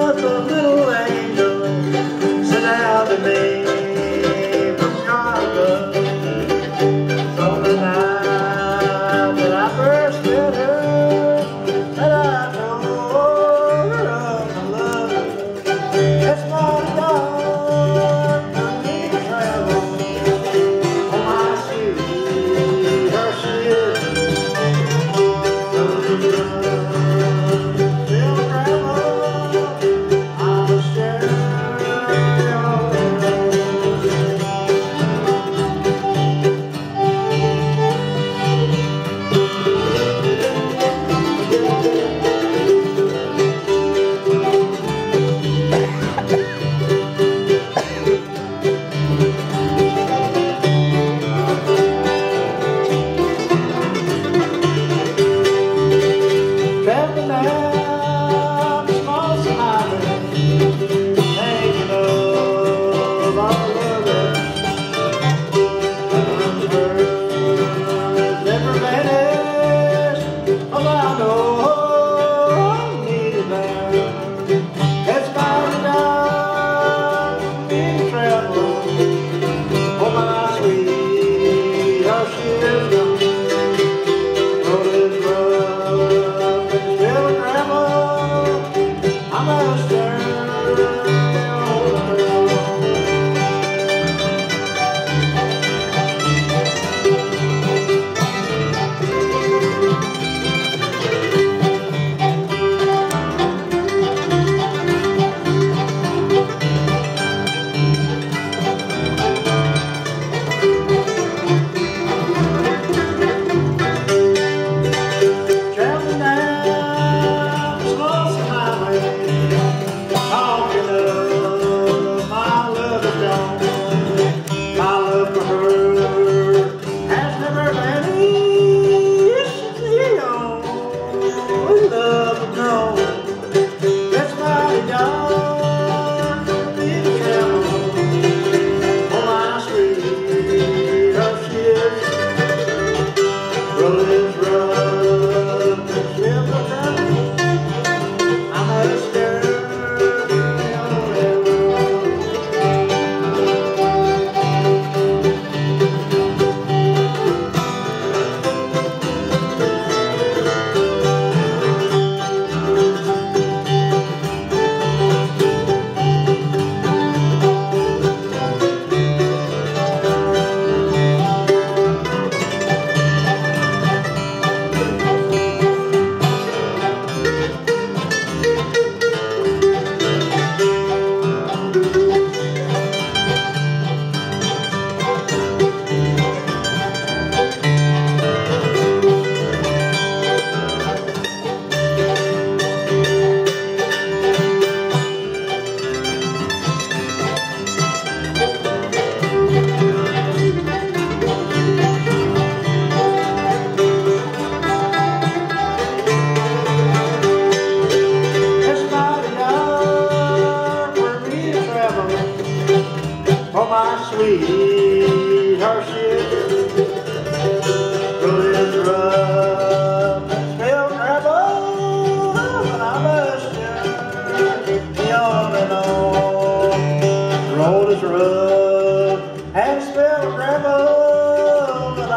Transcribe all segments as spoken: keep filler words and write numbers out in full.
just a little angel sent out to me from Chicago. So the night that I first met her, that I told her of my love. It's my dark, I need to travel. Oh my sweet, her she is.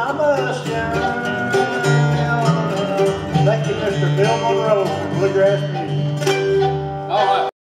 Thank you, Mister Bill Monroe from Bluegrass.